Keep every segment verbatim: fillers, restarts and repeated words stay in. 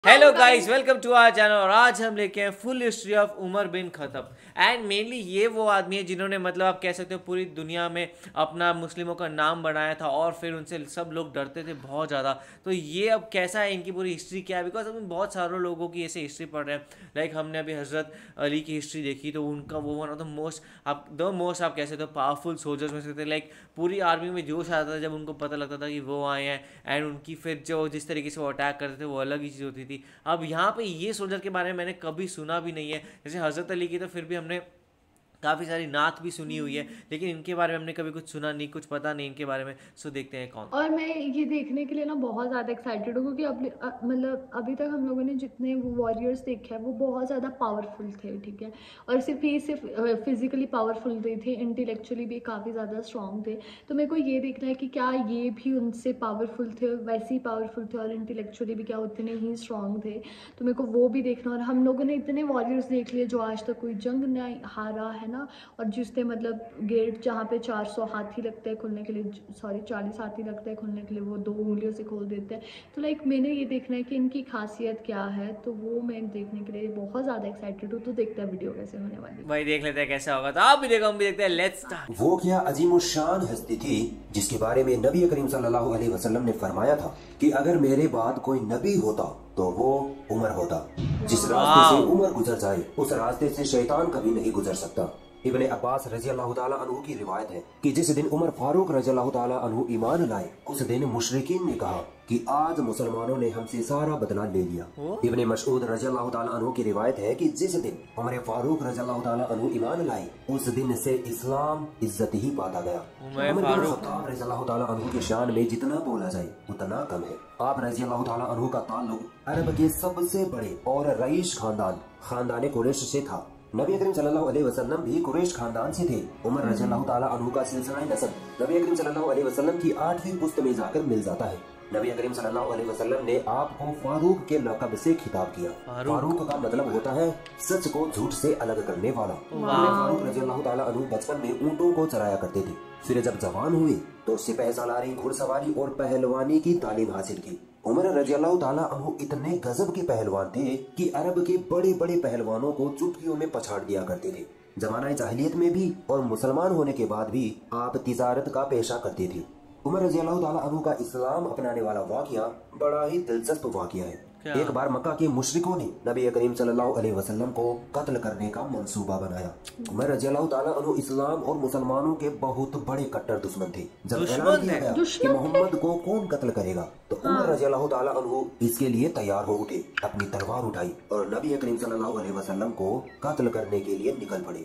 Hello guys, welcome to our channel. और आज हम लेके हैं full history of Umar bin Khattab. And mainly ये वो आदमी है जिन्होंने मतलब आप कह सकते हो पूरी दुनिया में अपना मुस्लिमों का नाम बनाया था और फिर उनसे सब लोग डरते थे बहुत ज़्यादा। तो ये अब कैसा है, इनकी पूरी हिस्ट्री क्या है, बिकॉज हम बहुत सारे लोगों की ऐसे हिस्ट्री पढ़ रहे हैं। लाइक हमने अभी हज़रत अली की हिस्ट्री देखी तो उनका वो वन ऑफ द मोस्ट आप द मोस्ट आप कह सकते हो पावरफुल सोल्जर्स में से थे। लाइक पूरी आर्मी में जोश आता था जब उनको पता लगता था कि वो आए हैं। एंड उनकी फिर जो जिस तरीके से वो अटैक करते थे वो अलग ही चीज़ होती थी। अब यहाँ पे ये सोल्जर के बारे में मैंने कभी सुना भी नहीं है। जैसे हज़रत अली की तो फिर भी हमने काफ़ी सारी नात भी सुनी हुई है, लेकिन इनके बारे में हमने कभी कुछ सुना नहीं, कुछ पता नहीं इनके बारे में। सो देखते हैं कौन। और मैं ये देखने के लिए ना बहुत ज़्यादा एक्साइटेड हूँ क्योंकि अब मतलब अभी तक हम लोगों ने जितने वॉरियर्स देखे हैं वो बहुत ज़्यादा पावरफुल थे, ठीक है। और सिर्फ ये सिर्फ फिजिकली पावरफुल नहीं थे, इंटेलेक्चुअली भी काफ़ी ज़्यादा स्ट्रॉन्ग थे। तो मेरे को ये देखना है कि क्या ये भी उनसे पावरफुल थे, वैसे ही पावरफुल थे और इंटेलेक्चुअली भी क्या उतने ही स्ट्रॉन्ग थे। तो मेरे को वो भी देखना। और हम लोगों ने इतने वॉरियर्स देख लिए जो आज तक कोई जंग नहीं हारा है ना। और जिसने मतलब गेट जहाँ पे चार सौ हाथी लगते हैं खुलने के लिए, सॉरी चालीस हाथी लगता है खुलने के लिए, वो दो उंगलियों से खोल देते हैं। तो लाइक मैंने ये देखना है कि इनकी खासियत क्या है, तो वो मैं देखने के लिए बहुत ज़्यादा एक्साइटेड हूँ। तो देखते हैं वीडियो कैसे होने वाली। भाई देख लेते हैं कैसा होगा। तो आप भी देखो, हम भी देखते हैं। Let's start. वो क्या अजीमुशान हस्ती थी जिसके बारे में नबी करीम सल्लल्लाहु अलैहि वसल्लम ने फरमाया था कि अगर मेरे बाद कोई नबी होता तो वो उमर होता। जिस रास्ते से उमर गुजर जाए उस रास्ते से शैतान कभी नहीं गुजर सकता। इब्ने अब्बास रजी अल्लाह ताला अन्हु की रिवायत है कि जिस दिन उमर फारूक रजी अल्लाह ताला अन्हु ईमान लाए उस दिन मुशरिकीन ने कहा कि आज मुसलमानों ने हमसे सारा बदला ले लिया। इब्ने मसऊद रजी अल्लाह ताला अन्हु की रिवायत है कि जिस दिन उमर फारूक रजी अल्लाह ताला अन्हु ईमान लाए उस दिन से इस्लाम इज्जत ही पाता गया। उमर बिन खत्ताब रजी अल्लाह ताला अन्हु की शान में जितना बोला जाए उतना कम है। आप रजी अल्लाह ताला अन्हु का ताल्लुक अरब के सबसे बड़े और रईस खानदान खानदान कुरैश से था। नबी करीम सल्लल्लाहु अलैहि वसल्लम भी कुरैश खानदान से थे। उमर रज़ी अल्लाह ताला अन्हु का सिलसिला नसब नबी करीम सल्लल्लाहु अलैहि वसल्लम की आठवीं पुश्त में जाकर मिल जाता है। नबी करीम सल्लल्लाहु अलैहि वसल्लम ने आपको फारूक के लक़ब से खिताब किया। फारूक का मतलब होता है सच को झूठ से अलग करने वाला। फारूक रज़ी अल्लाह ताला अन्हु बचपन में ऊँटों को चराया करते थे। फिर जब जवान हुए तो सिपह सालारी, घुड़सवारी और पहलवानी की तालीम हासिल की। उमर रज़ी अल्लाह ताला अन्हु इतने गजब के पहलवान थे कि अरब के बड़े बड़े पहलवानों को चुटकियों में पछाड़ दिया करते थे। जमाना जाहिलियत में भी और मुसलमान होने के बाद भी आप तिजारत का पेशा करते थे। उमर रज़ी अल्लाह ताला अन्हु का इस्लाम अपनाने वाला वाक़या बड़ा ही दिलचस्प वाक़या है। एक बार मक्का के मुशरिकों ने नबी करीम सल्लल्लाहु अलैहि वसल्लम को कत्ल करने का मंसूबा बनाया। उमर रज़ी अल्लाह ताला अन्हु इस्लाम और मुसलमानों के बहुत बड़े कट्टर दुश्मन थे। जब ऐलान किया गया कि मोहम्मद को कौन कत्ल करेगा तो उमर रज़ी अल्लाह ताला अन्हु इसके लिए तैयार हो उठे, अपनी तलवार उठाई और नबी करीम सल्लल्लाहु अलैहि वसल्लम को कत्ल करने के लिए निकल पड़े।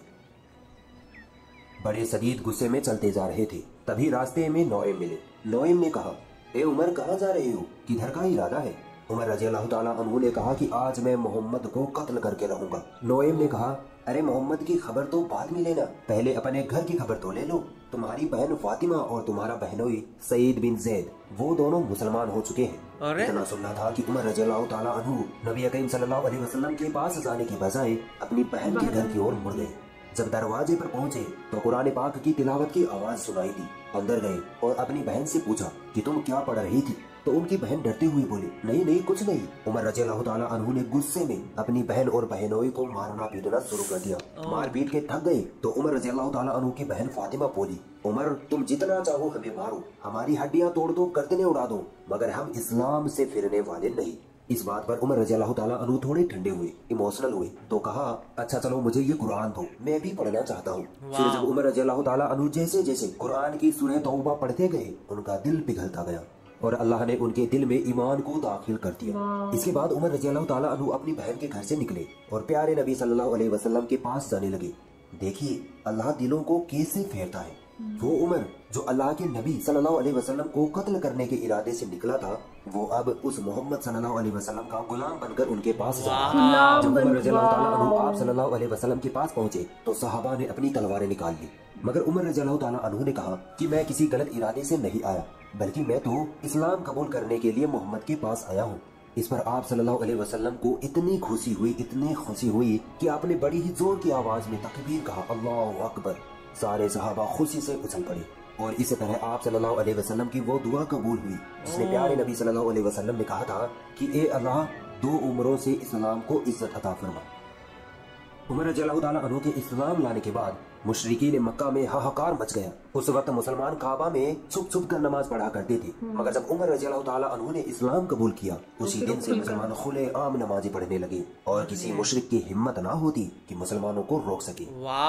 बड़े शदीद गुस्से में चलते जा रहे थे। तभी रास्ते में नौइम मिले। नौइम ने कहा, ए उमर कहाँ जा रहे हो, किधर का इरादा है? उमर रज़ी अल्लाह ताला अन्हु ने कहा कि आज मैं मोहम्मद को कत्ल करके रहूंगा। नौइम ने कहा, अरे मोहम्मद की खबर तो बाद में लेना, पहले अपने घर की खबर तो ले लो। तुम्हारी बहन फातिमा और तुम्हारा बहनोई सईद बिन जैद वो दोनों मुसलमान हो चुके हैं। इतना सुनना था कि उमर रज़ी अल्लाह ताला अन्हु नबी करीम सल्लल्लाहु अलैहि वसल्लम के पास जाने की बजाय अपनी बहन के घर की ओर मुड़ गए। जब दरवाजे पर पहुंचे तो कुरान पाक की तिलावत की आवाज सुनाई दी। अंदर गए और अपनी बहन से पूछा कि तुम क्या पढ़ रही थी? तो उनकी बहन डरती हुई बोली, नहीं नहीं कुछ नहीं। उमर रज़ी अल्लाह ताला अन्हु ने गुस्से में अपनी बहन और बहनोई को मारना पीटना शुरू कर दिया। मार पीट के थक गए तो उमर रज़ी अल्लाह ताला अन्हु की बहन फातिमा बोली, उमर तुम जितना चाहो हमें मारो, हमारी हड्डियां तोड़ दो, गर्दनें उड़ा दो, मगर हम इस्लाम से फिरने वाले नहीं। इस बात पर उमर रज़ी अल्लाह ताला अन्हु थोड़े ठंडे हुए, इमोशनल हुए, तो कहा, अच्छा चलो मुझे ये कुरान दो, मैं भी पढ़ना चाहता हूँ। फिर जब उमर रज़ी अल्लाह ताला अन्हु जैसे जैसे कुरान की सूरह तौबा पढ़ते गए उनका दिल पिघलता गया और अल्लाह ने उनके दिल में ईमान को दाखिल कर दिया। इसके बाद उमर रज़ी अल्लाह ताला अन्हु अपनी बहन के घर से निकले और प्यारे नबी सल्लल्लाहु अलैहि वसल्लम के पास जाने लगे। देखिए अल्लाह दिलों को कैसे फेरता है। वो उमर जो अल्लाह के नबी सल्लल्लाहु अलैहि वसल्लम को कत्ल करने के इरादे से निकला था वो अब उस मोहम्मद सल्लल्लाहु अलैहि वसल्लम का गुलाम बनकर उनके पास जा। जब उमर रज़ी अल्लाह ताला अन्हु आप सल्लल्लाहु अलैहि वसल्लम के पास पहुंचे तो सहाबा ने अपनी तलवारें निकाल ली, मगर उमर रज़ी अल्लाह ताला अन्हु ने कहा कि मैं किसी गलत इरादे से नहीं आया, बल्कि मैं तो इस्लाम कबूल करने के लिए मोहम्मद के पास आया हूँ। इस पर आप सल्लल्लाहु अलैहि वसल्लम को इतनी खुशी हुई इतनी खुशी हुई कि आपने बड़ी ही जोर की आवाज में तकबीर कहा, अल्लाहु अकबर। सारे सहाबा खुशी से उछल पड़े और इसी तरह आप सल्लल्लाहु अलैहि वसल्लम की वो दुआ कबूल हुई जिसने प्यारे नबी सल्लल्लाहु अलैहि वसल्लम ने कहा था कि ए अल्लाह दो उम्रों से इस्लाम को इज्जत अता फरमा। उमर रज़ियल्लाहु ताला अन्हु के इस्लाम लाने के बाद मुशरिकीन मक्का में हाहाकार मच गया। उस वक्त मुसलमान काबा में छुप छुप कर नमाज पढ़ा करते थे, मगर जब उमर रज़ियल्लाहु ताला अन्हु ने इस्लाम कबूल किया, उसी दिन से मुसलमान खुले आम नमाज़ी पढ़ने लगे और किसी मुशरिक की हिम्मत ना होती कि मुसलमानों को रोक सके।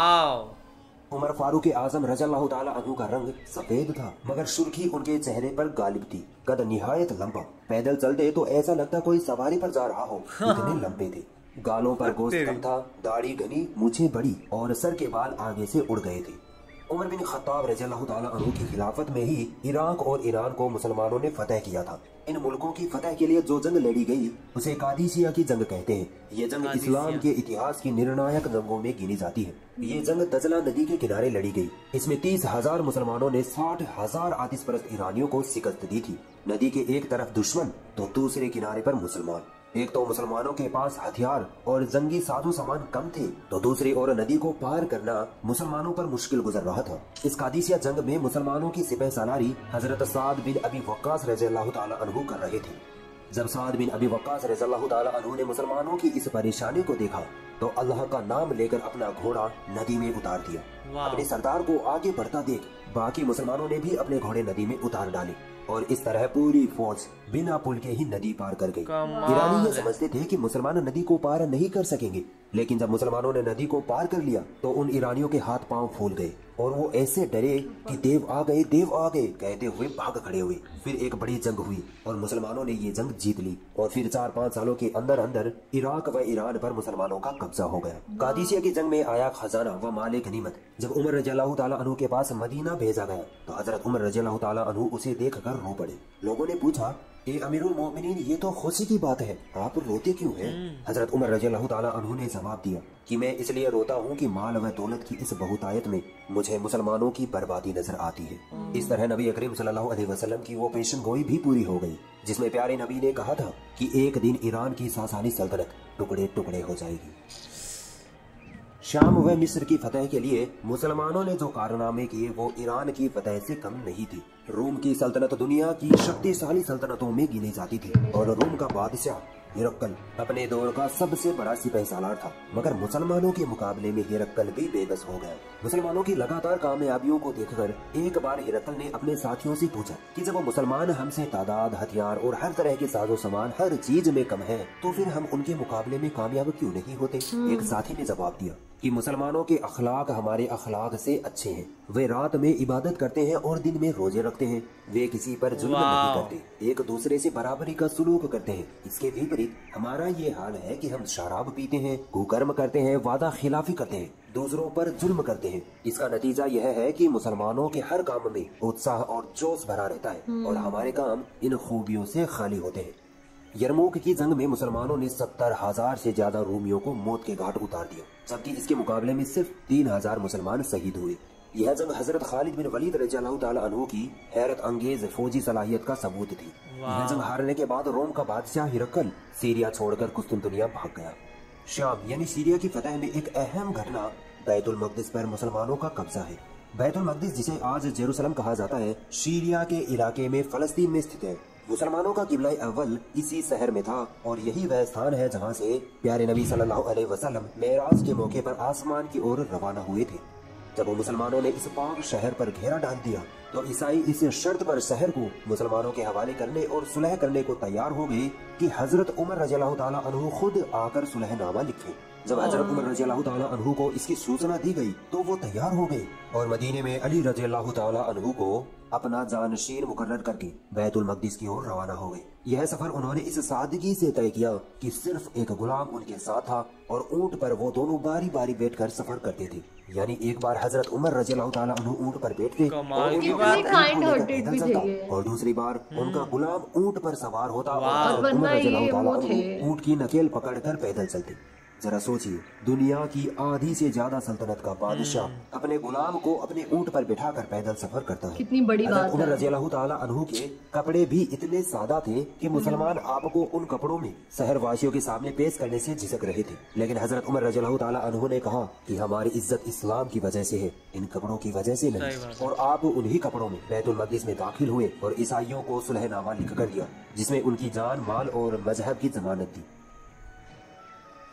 वाह। उमर फारूक आजम रज़ियल्लाहु ताला अन्हु का रंग सफेद था, मगर सुर्खी उनके चेहरे पर गालिब थी। कद निहायत लंबा, पैदल चलते तो ऐसा लगता कोई सवारी पर जा रहा हो, इतने लंबे थे। गालों पर गोश्त कम था, दाढ़ी घनी, मूछें बड़ी और सर के बाल आगे से उड़ गए थे। उमर बिन खत्ताब रज़ियल्लाहु ताला अन्हु की खिलाफत में ही इराक और ईरान को मुसलमानों ने फतह किया था। इन मुल्कों की फतह के लिए जो जंग लड़ी गई उसे कादिसिया की जंग कहते हैं। ये जंग इस्लाम के इतिहास की निर्णायक जंगों में गिनी जाती है। ये जंग दजला नदी के किनारे लड़ी गई। इसमें तीस हजार मुसलमानों ने साठ हजार आतिश परस्त ईरानियों को शिकस्त दी थी। नदी के एक तरफ दुश्मन तो दूसरे किनारे पर मुसलमान। एक तो मुसलमानों के पास हथियार और जंगी साजो सामान कम थे, तो दूसरी ओर नदी को पार करना मुसलमानों पर मुश्किल गुजर रहा था। इस कादिसिया जंग में मुसलमानों की सिपह सालारी हजरत साद बिन अबी वक्कास रज़ियल्लाहु ताला अन्हु कर रहे थे। जब साद बिन अबी वक्कास रज़ियल्लाहु ताला अन्हु ने मुसलमानों की इस परेशानी को देखा तो अल्लाह का नाम लेकर अपना घोड़ा नदी में उतार दिया। अपने सरदार को आगे बढ़ता देख बाकी मुसलमानों ने भी अपने घोड़े नदी में उतार डाले और इस तरह पूरी फौज बिना पुल के ही नदी पार कर गई। ईरानी ये समझते थे कि मुसलमान नदी को पार नहीं कर सकेंगे, लेकिन जब मुसलमानों ने नदी को पार कर लिया तो उन ईरानियों के हाथ पांव फूल गए और वो ऐसे डरे कि देव आ गए, देव आ गए कहते हुए भाग खड़े हुए। फिर एक बड़ी जंग हुई और मुसलमानों ने ये जंग जीत ली और फिर चार पाँच सालों के अंदर अंदर इराक व ईरान पर मुसलमानों का कब्जा हो गया। कादिसिया की जंग में आया खजाना व माले गनीमत जब उमर रज़ियल्लाहु ताला अन्हु के पास मदीना भेजा गया तो हजरत उमर रज़ियल्लाहु ताला अन्हु उसे देखकर रो पड़े। लोगों ने पूछा, ए अमीरुल मोमिनीन, ये तो खुशी की बात है, आप रोते क्यों हैं? हजरत उमर रज़ियल्लाहु ताला अन्हु ने जवाब दिया कि मैं इसलिए रोता हूँ कि माल व दौलत की इस बहुतायत में मुझे मुसलमानों की बर्बादी नजर आती है। इस तरह नबी अकरीम सल्लल्लाहु अलैहि वसल्लम की वो पेशन गोई भी पूरी हो गई जिसमें प्यारे नबी ने कहा था कि एक दिन ईरान की सासानी सल्तनत टुकड़े टुकड़े हो जाएगी। शाम व मिस्र की फतह के लिए मुसलमानों ने जो कारनामे किए वो ईरान की फतह से कम नहीं थी। रोम की सल्तनत दुनिया की शक्तिशाली सल्तनतों में गिनी जाती थी और रोम का बादशाह हिरक्कल अपने दौर का सबसे बड़ा सिपह सालार था, मगर मुसलमानों के मुकाबले में हिरक्कल भी बेबस हो गया। मुसलमानों की लगातार कामयाबियों को देखकर एक बार हिरक्कल ने अपने साथियों से पूछा कि जब वो मुसलमान हमसे तादाद, हथियार और हर तरह के साजो सामान हर चीज में कम है तो फिर हम उनके मुकाबले में कामयाब क्यों नहीं होते? एक साथी ने जवाब दिया कि मुसलमानों के अखलाक हमारे अखलाक से अच्छे हैं। वे रात में इबादत करते हैं और दिन में रोजे रखते हैं। वे किसी पर जुल्म नहीं करते, एक दूसरे से बराबरी का सुलूक करते हैं। इसके विपरीत हमारा ये हाल है कि हम शराब पीते हैं, कुकर्म करते हैं, वादा खिलाफी करते हैं, दूसरों पर जुल्म करते हैं। इसका नतीजा यह है कि मुसलमानों के हर काम में उत्साह और जोश भरा रहता है और हमारे काम इन खूबियों से खाली होते हैं। यरमूक की जंग में मुसलमानों ने सत्तर हजार से ज्यादा रोमियों को मौत के घाट उतार दिया, जबकि इसके मुकाबले में सिर्फ तीन हजार मुसलमान शहीद हुए। यह जंग हजरत खालिद बिन वलीद रज़ियल्लाहु ताला अन्हु की हैरत अंगेज फौजी सलाहियत का सबूत थी। यह जंग हारने के बाद रोम का बादशाह हिरक्कल सीरिया छोड़कर कुस्तुनतुनिया भाग गया। शाम यानी सीरिया की फतह में एक अहम घटना बैतुल मक़दिस पर मुसलमानों का कब्जा है। बैतुल मक़दिस, जिसे आज जेरूसलम कहा जाता है, सीरिया के इलाके में फलस्तीन में स्थित है। मुसलमानों का किबला अव्वल इसी शहर में था और यही वह स्थान है जहाँ से प्यारे नबी सल्लल्लाहु अलैहि वसल्लम मेराज के मौके पर आसमान की ओर रवाना हुए थे। जब मुसलमानों ने इस पाक शहर पर घेरा डाल दिया तो ईसाई इस शर्त पर शहर को मुसलमानों के हवाले करने और सुलह करने को तैयार हो गए कि हजरत उमर रज़ियल्लाहु ताला अन्हु खुद आकर सुलहनामा लिखे। जब हजरत उमर रज़ियल्लाहु ताला अन्हु को इसकी सूचना दी गई तो वो तैयार हो गए और मदीने में अली रज़ियल्लाहु ताला अन्हु को अपना जानशीन मुकर्रर करके बैतुल मक़दिस की ओर रवाना हो गए। यह सफर उन्होंने इस सादगी से तय किया कि सिर्फ एक गुलाम उनके साथ था और ऊंट पर वो दोनों बारी बारी बैठकर सफर करते थे। यानी एक बार हजरत उमर रज़ियल्लाहु ताला अन्हु ऊंट पर बैठते और, और दूसरी बार उनका गुलाम ऊंट पर सवार होता और उमर रज़ियल्लाहु ताला अन्हु ऊंट की नकेल पकड़कर पैदल चलते। जरा सोचिए, दुनिया की आधी से ज्यादा सल्तनत का बादशाह अपने गुलाम को अपने ऊंट पर बिठाकर पैदल सफर करता है। कितनी बड़ी बात है। उमर रज़ियल्लाहु ताला अन्हु के कपड़े भी इतने सादा थे कि मुसलमान आपको उन कपड़ों में शहर वासियों के सामने पेश करने से झिझक रहे थे, लेकिन हजरत उमर रज़ियल्लाहु ताला अन्हु ने कहा कि हमारी इज्जत इस्लाम की वजह से है, इन कपड़ों की वजह से नहीं। और आप उन्हीं कपड़ों में बैतुल मक़दिस में दाखिल हुए और ईसाइयों को सुलहनामा लिख कर दिया जिसमें उनकी जान, माल और मजहब की जमानत दी।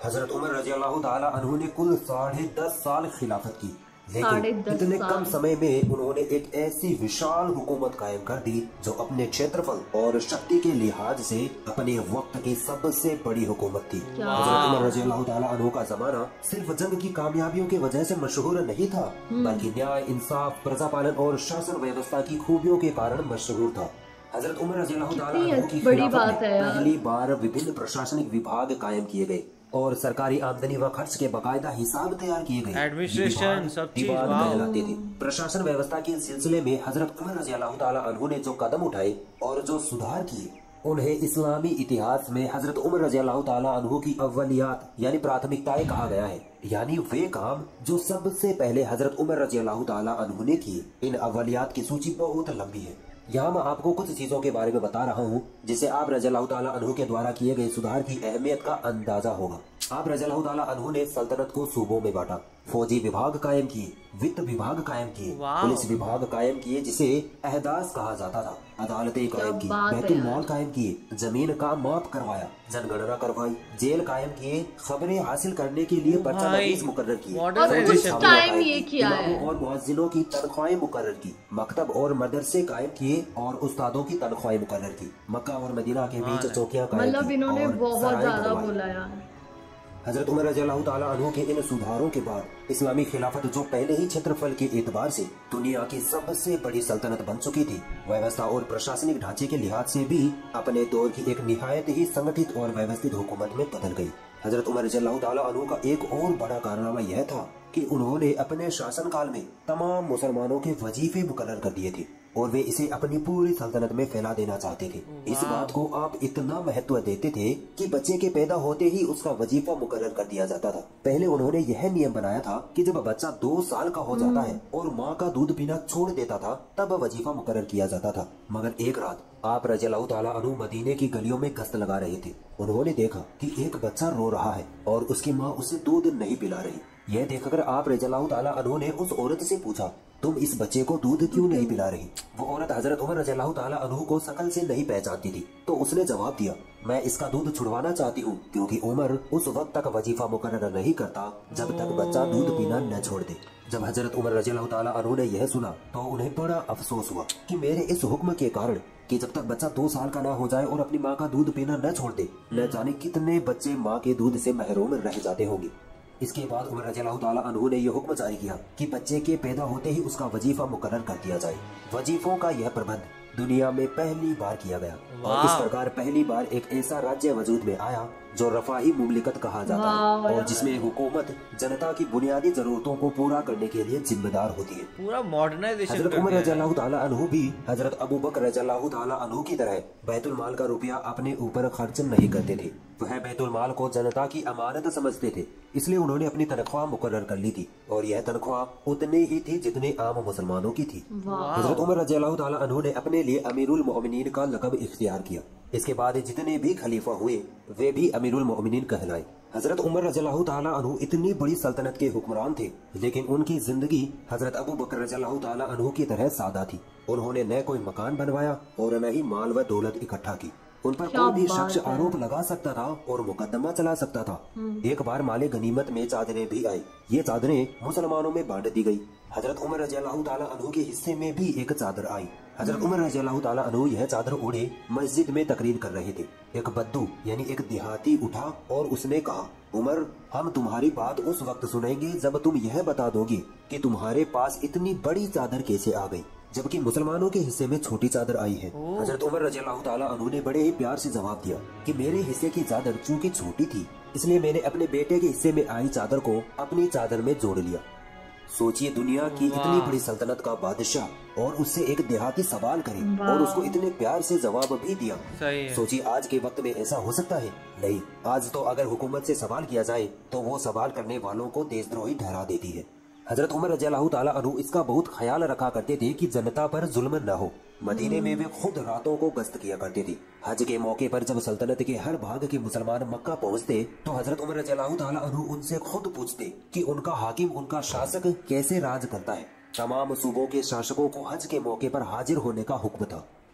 हजरत उमर रजी अल्लाह ताला अन्हु ने कुल साढ़े दस साल खिलाफत की, साढ़े लेकिन दस इतने साल। कम समय में उन्होंने एक ऐसी विशाल हुकूमत कायम कर दी जो अपने क्षेत्रफल और शक्ति के लिहाज से अपने वक्त की सबसे बड़ी हुकूमत थी। हजरत उमर रजी अल्लाह ताला अन्हु का जमाना सिर्फ जंग की कामयाबियों की वजह से मशहूर नहीं था, बल्कि न्याय, इंसाफ, प्रजा पालन और शासन व्यवस्था की खूबियों के कारण मशहूर था। हजरत उमर रजी अल्लाह ताला अन्हु की बड़ी खिलाफत बात में है यार। पहली बार विभिन्न प्रशासनिक विभाग कायम किए गए और सरकारी आमदनी व खर्च के बकायदा हिसाब तैयार किए गए। एडमिनिस्ट्रेशन, विभाग सब चीज, विभाग वाह। कहलाते थे। प्रशासन व्यवस्था के सिलसिले में हजरत उमर रजी अल्लाह ताला अन्हु ने जो कदम उठाए और जो सुधार किए, उन्हें इस्लामी इतिहास में हजरत उमर रजी अल्लाह ताला अन्हु की अव्वलियात यानी प्राथमिकताएं कहा गया है। यानी वे काम जो सबसे पहले हजरत उमर रजी अल्लाह ताला अन्हु ने किए। इन अव्वलियात की सूची बहुत लंबी है। यहाँ मैं आपको कुछ चीजों के बारे में बता रहा हूँ जिसे आप रजी अल्लाह ताला अन्हु के द्वारा किए गए सुधार की अहमियत का अंदाजा होगा। आप रजी अल्लाह ताला अन्हु ने सल्तनत को सूबों में बांटा, फौजी विभाग कायम किए, वित्त विभाग कायम किए, वाह। पुलिस विभाग कायम किए जिसे अहदास कहा जाता था, अदालतें कायम की, बात है बैतुल यार। माल कायम किए, जमीन का माप करवाया, जनगणना करवाई, जेल कायम किए, खबरें हासिल करने के लिए पर्चा भाई, नवीस मुकर्रर किए, modernization। और उस टाइम ये किया है। इमामों और मुअज्जिनों की तनख्वाहें मुकर्रर की, मकतब और मदरसे कायम किए और उस्तादों की तनख्वाहें मुकर्रर की, मक्का और मदीना के बीच चौकियां कायम मतलब की इन्होंने और बहुत सराय ज्यादा बनवाई। बोला यार। हजरत उमर रज़ी अल्लाह ताला अन्हु के इन सुधारों के बाद इस्लामी खिलाफत जो पहले ही क्षेत्रफल के एतबार से दुनिया की सबसे बड़ी सल्तनत बन चुकी थी, व्यवस्था और प्रशासनिक ढांचे के लिहाज से भी अपने दौर की एक निहायत ही संगठित और व्यवस्थित हुकूमत में बदल गई। हजरत उमर रज़ी अल्लाह ताला अन्हु का एक और बड़ा कारनामा यह था कि उन्होंने अपने शासनकाल में तमाम मुसलमानों के वजीफे मुकर्रर कर दिए थे और वे इसे अपनी पूरी सल्तनत में फैला देना चाहते थे। इस बात को आप इतना महत्व देते थे कि बच्चे के पैदा होते ही उसका वजीफा मुकर्रर कर दिया जाता था। पहले उन्होंने यह नियम बनाया था कि जब बच्चा दो साल का हो जाता है और माँ का दूध पीना छोड़ देता था तब वजीफा मुकर्रर किया जाता था। मगर एक रात आप रज़ी अल्लाह ताला अन्हु मदीने की गलियों में गश्त लगा रहे थे। उन्होंने देखा कि एक बच्चा रो रहा है और उसकी माँ उसे दूध नहीं पिला रही। यह देखकर आप रज़ी अल्लाह ताला अन्हु ने उस औरत से पूछा, तुम इस बच्चे को दूध क्यों नहीं पिला रही? वो औरत हजरत उमर रज़ी अल्लाह ताला अन्हु को शकल से नहीं पहचानती थी, तो उसने जवाब दिया, मैं इसका दूध छुड़वाना चाहती हूँ क्योंकि उमर उस वक्त तक वजीफा मुकर्रर नहीं करता जब तक बच्चा दूध पीना न छोड़ दे। जब हजरत उमर रज़ी अल्लाह ताला अन्हु ने यह सुना तो उन्हें बड़ा अफसोस हुआ कि मेरे इस हुक्म के कारण कि जब तक बच्चा दो साल का ना हो जाए और अपनी माँ का दूध पीना न छोड़ दे, न जाने कितने बच्चे माँ के दूध से महरूम रह जाते होंगे। इसके बाद उमर रज़ी अल्लाह ताला अन्हु ने यह हुक्म जारी किया कि बच्चे के पैदा होते ही उसका वजीफा मुकर्रर कर दिया जाए। वजीफों का यह प्रबंध दुनिया में पहली बार किया गया और इस प्रकार पहली बार एक ऐसा राज्य वजूद में आया जो रफाही मुमलिकत कहा जाता है और जिसमें हुकूमत जनता की बुनियादी जरूरतों को पूरा करने के लिए जिम्मेदार होती है। पूरा मॉडर्नाइजेशन हजरत उमर रज़ी अल्लाह ताला अन्हु भी हजरत अबू बकर रज़ी अल्लाह ताला अन्हु की तरह बैतुल माल का रुपया अपने ऊपर खर्च नहीं करते थे। वह बैतुल माल को जनता की अमानत समझते थे, इसलिए उन्होंने अपनी तनख्वाह मुकर्रर कर ली थी और यह तनख्वाह उतनी ही थी जितने आम मुसलमानों की थी। हजरत उमर रज़ी अल्लाह ताला अन्हु ने अपने लिए अमीरुल मोमिनीन का लक़ब इख्तियार किया। इसके बाद जितने भी खलीफा हुए वे भी अमीरुल मोमिनीन कहलाए। हजरत उमर रज़ी अल्लाह ताला अन्हु इतनी बड़ी सल्तनत के हुक्मरान थे, लेकिन उनकी जिंदगी हजरत अबू बकर रज़ी अल्लाह ताला अन्हु की तरह सादा थी। उन्होंने न कोई मकान बनवाया और न ही माल व दौलत इकट्ठा की। उन पर कोई भी शख्स आरोप लगा सकता था और मुकदमा चला सकता था। एक बार माले गनीमत में चादरें भी आई। ये चादरें मुसलमानों में बांट दी गई। हजरत उमर रज़ी अल्लाह ताला अन्हु के हिस्से में भी एक चादर आई। हजरत उमर रज़ी अल्लाह ताला अन्हु यह चादर ओढ़े मस्जिद में तकरीर कर रहे थे। एक बद्दू यानी एक देहाती उठा और उसने कहा, उमर, हम तुम्हारी बात उस वक्त सुनेंगे जब तुम यह बता दोगे कि तुम्हारे पास इतनी बड़ी चादर कैसे आ गई, जबकि मुसलमानों के हिस्से में छोटी चादर आई है। हजरत उमर रज़ी अल्लाह ताला अन्हु ने बड़े ही प्यार से जवाब दिया कि मेरे हिस्से की चादर चूंकि छोटी थी इसलिए मैंने अपने बेटे के हिस्से में आई चादर को अपनी चादर में जोड़ लिया। सोचिए, दुनिया की इतनी बड़ी सल्तनत का बादशाह और उससे एक देहाती सवाल करे और उसको इतने प्यार से जवाब भी दिया। सोचिए, आज के वक्त में ऐसा हो सकता है? नहीं। आज तो अगर हुकूमत से सवाल किया जाए तो वो सवाल करने वालों को देशद्रोही ठहरा देती है। हजरत उमर रज़ी अल्लाह ताला अन्हु इसका बहुत ख्याल रखा करते थे कि जनता पर जुल्म न हो। मदीने में वे खुद रातों को गश्त किया करते थे। हज के मौके पर जब सल्तनत के हर भाग के मुसलमान मक्का पहुंचते तो हजरत उमर रज़ी अल्लाह ताला अन्हु उनसे खुद पूछते कि उनका हाकिम, उनका शासक कैसे राज करता है। तमाम सूबों के शासकों को हज के मौके पर हाजिर होने का हुक्म था।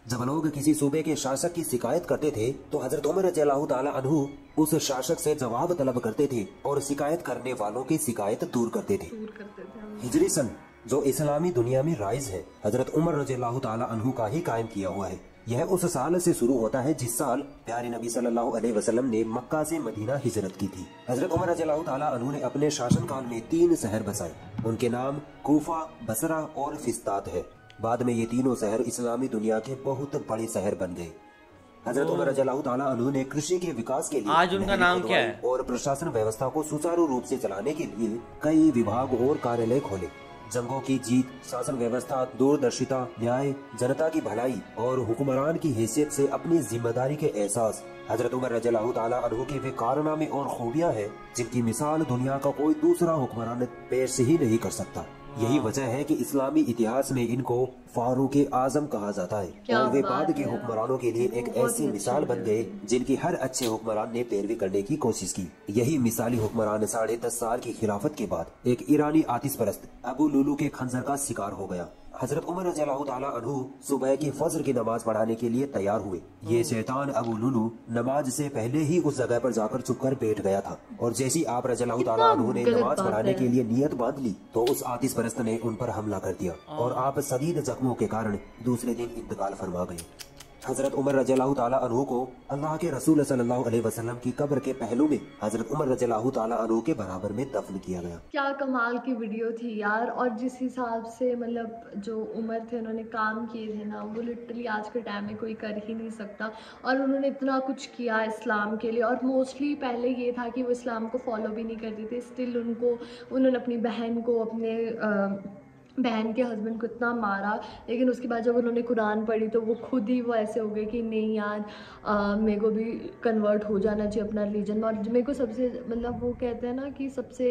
जब लोग किसी सूबे के शासक की शिकायत करते थे तो हजरत उमर रज़ियल्लाहु ताला अन्हु उस शासक से जवाब तलब करते थे और शिकायत करने वालों की शिकायत दूर करते थे। दूर करते थे। हिजरी सन जो इस्लामी दुनिया में राइज है, हजरत उमर रज़ियल्लाहु ताला अन्हु का ही कायम किया हुआ है। यह उस साल से शुरू होता है जिस साल प्यारे नबी सल्लल्लाहु अलैहि वसल्लम ने मक्का से मदीना हिजरत की थी। हजरत उमर रज़ियल्लाहु ताला अन्हु ने अपने शासन काल में तीन शहर बसाए। उनके नाम कूफा, बसरा और फिस्तात है। बाद में ये तीनों शहर इस्लामी दुनिया के बहुत बड़े शहर बन गए। हजरत उमर रज़ियल्लाहु ताला अन्हु ने कृषि के विकास के लिए आज उनका नाम क्या है और प्रशासन व्यवस्था को सुचारू रूप से चलाने के लिए कई विभाग और कार्यालय खोले। जंगों की जीत, शासन व्यवस्था, दूरदर्शिता, न्याय, जनता की भलाई और हुक्मरान की हैसियत से अपनी जिम्मेदारी के एहसास, हजरत उमर रज़ियल्लाहु ताला अन्हु के वे कारनामे और खूबियां हैं जिनकी मिसाल दुनिया का कोई दूसरा हुक्मरान पेश ही नहीं कर सकता। यही वजह है कि इस्लामी इतिहास में इनको फारूक आजम कहा जाता है और वे बाद के हुक्मरानों के लिए एक ऐसी मिसाल बन गए जिनकी हर अच्छे हुक्मरान ने पैरवी करने की कोशिश की। यही मिसाली हुक्मरान साढ़े दस साल की खिलाफत के बाद एक ईरानी आतिश परस्त अबू लुलू के खंजर का शिकार हो गया। हजरत उमर रज़ियल्लाहु ताला अन्हु सुबह की फजर की नमाज पढ़ाने के लिए तैयार हुए। ये शैतान अबू लुलू नमाज से पहले ही उस जगह पर जाकर छुपकर बैठ गया था और जैसी आप रज़ियल्लाहु ताला अन्हु ने नमाज पढ़ाने के लिए नियत बांध ली तो उस आतिश परस्त ने उन पर हमला कर दिया और आप शदीद जख्मों के कारण दूसरे दिन इंतकाल फरमा गए। हजरत उमर रज़ियल्लाहु ताला अन्हु को अल्लाह के रसूल सल्लल्लाहु अलैहि वसल्लम की कब्र के पहलू में हजरत उमर रज़ियल्लाहु ताला अन्हु के बराबर में दफन किया गया। क्या कमाल की वीडियो थी यार। और जिस हिसाब से मतलब जो उमर थे उन्होंने काम किए थे ना, वो लिटरली आज के टाइम में कोई कर ही नहीं सकता। और उन्होंने इतना कुछ किया इस्लाम के लिए। और मोस्टली पहले ये था कि वो इस्लाम को फॉलो भी नहीं करते थे, स्टिल उनको उन्होंने अपनी बहन को अपने आ, बहन के हस्बैंड को इतना मारा, लेकिन उसके बाद जब उन्होंने कुरान पढ़ी तो वो खुद ही वो ऐसे हो गए कि नहीं यार मेरे को भी कन्वर्ट हो जाना चाहिए अपना रिलीजन में। और मेरे को सबसे मतलब वो कहते हैं ना कि सबसे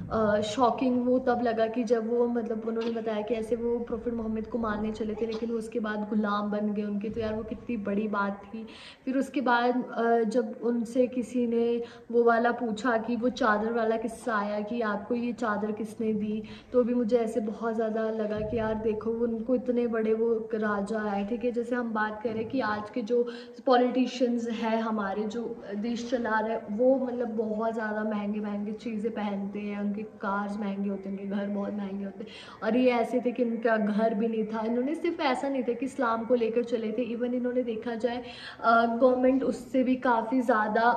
शॉकिंग वो तब लगा कि जब वो मतलब उन्होंने बताया कि ऐसे वो प्रोफेट मोहम्मद को मारने चले थे लेकिन वो उसके बाद गुलाम बन गए उनके, तो यार वो कितनी बड़ी बात थी। फिर उसके बाद जब उनसे किसी ने वो वाला पूछा कि वो चादर वाला किस्सा आया कि आपको ये चादर किसने दी, तो भी मुझे ऐसे बहुत ज़्यादा लगा कि यार देखो उनको इतने बड़े वो राजा आए, ठीक है। जैसे हम बात करें कि आज के जो पॉलिटिशियंस हैं हमारे जो देश चला रहे हैं वो मतलब बहुत ज़्यादा महंगे महंगे चीज़ें पहनते हैं, उनके कार्स महंगे होते हैं, उनके घर बहुत महंगे होते हैं। और ये ऐसे थे कि उनका घर भी नहीं था। इन्होंने सिर्फ ऐसा नहीं था कि इस्लाम को लेकर चले थे, इवन इन्होंने देखा जाए गवर्नमेंट उससे भी काफ़ी ज़्यादा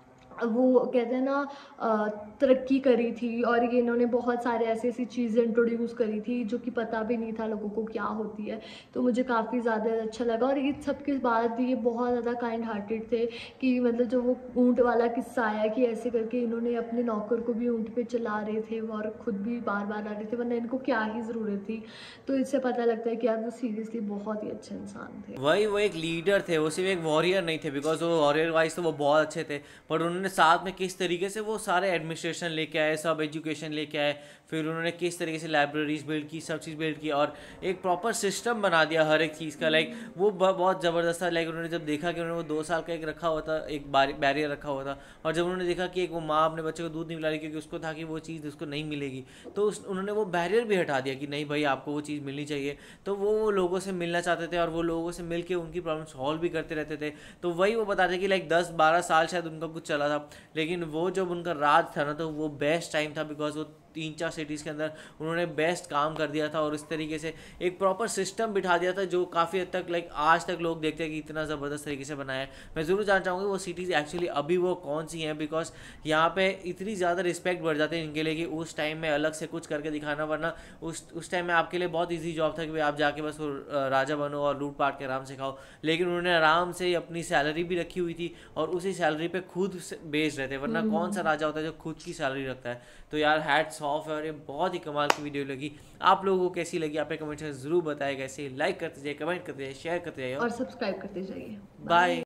वो कहते हैं ना तरक्की करी थी। और ये इन्होंने बहुत सारे ऐसी ऐसी चीज़ें इंट्रोड्यूस करी थी जो कि पता भी नहीं था लोगों को क्या होती है। तो मुझे काफ़ी ज़्यादा अच्छा लगा। और ये सब के बाद ये बहुत ज़्यादा काइंड हार्टेड थे कि मतलब जो वो ऊँट वाला किस्सा आया कि ऐसे करके इन्होंने अपने नौकर को भी ऊँट पे चला रहे थे और ख़ुद भी बार बार आ रहे थे, वरना इनको क्या ही ज़रूरत थी। तो इससे पता लगता है कि यार वो सीरियसली बहुत ही अच्छे इंसान थे। वही वो एक लीडर थे, वो सिर्फ एक वॉरियर नहीं थे, बिकॉज वो वॉरियर वाइज तो वो बहुत अच्छे थे, पर उन्होंने साथ में किस तरीके से वो सारे एडमिनिस्ट्रेशन लेके आए, सब एजुकेशन लेके आए, फिर उन्होंने किस तरीके से लाइब्रेरीज बिल्ड की, सब चीज़ बिल्ड की और एक प्रॉपर सिस्टम बना दिया हर एक चीज़ का। लाइक वो बहुत ज़बरदस्त था। लाइक उन्होंने जब देखा कि उन्होंने वो दो साल का एक रखा हुआ था, एक बैरियर रखा हुआ था, और जब उन्होंने देखा कि एक वो माँ अपने बच्चे को दूध नहीं पिला रही क्योंकि उसको था कि वो चीज़ उसको नहीं मिलेगी, तो उस, उन्होंने वो बैरियर भी हटा दिया कि नहीं भाई आपको वो चीज़ मिलनी चाहिए। तो वो लोगों से मिलना चाहते थे और वो लोगों से मिल के उनकी प्रॉब्लम सॉल्व भी करते रहते थे। तो वही वो बताते कि लाइक दस बारह साल शायद उनका कुछ चला था, लेकिन वो जब उनका राज था ना तो वो बेस्ट टाइम था, बिकॉज वो तीन चार सिटीज़ के अंदर उन्होंने बेस्ट काम कर दिया था और इस तरीके से एक प्रॉपर सिस्टम बिठा दिया था जो काफ़ी हद तक लाइक आज तक लोग देखते हैं कि इतना ज़बरदस्त तरीके से बनाया है। मैं ज़रूर जानना चाहूँगी वो सिटीज़ एक्चुअली अभी वो कौन सी हैं, बिकॉज यहाँ पे इतनी ज़्यादा रिस्पेक्ट बढ़ जाती है इनके लिए कि उस टाइम में अलग से कुछ करके दिखाना, वरना उस उस टाइम में आपके लिए बहुत ईजी जॉब था कि भाई आप जाके बस राजा बनो और लूट पाट के आराम से खाओ। लेकिन उन्होंने आराम से अपनी सैलरी भी रखी हुई थी और उसी सैलरी पे खुद बेच रहे थे, वरना कौन सा राजा होता है जो खुद की सैलरी रखता है। तो यार हैट्स ऑफ है और ये बहुत ही कमाल की वीडियो लगी। आप लोगों को कैसी लगी आप कमेंट में जरूर बताएगा। ऐसे लाइक करते जाइए, कमेंट करते जाइए, शेयर करते जाइए और सब्सक्राइब करते जाइए। बाय।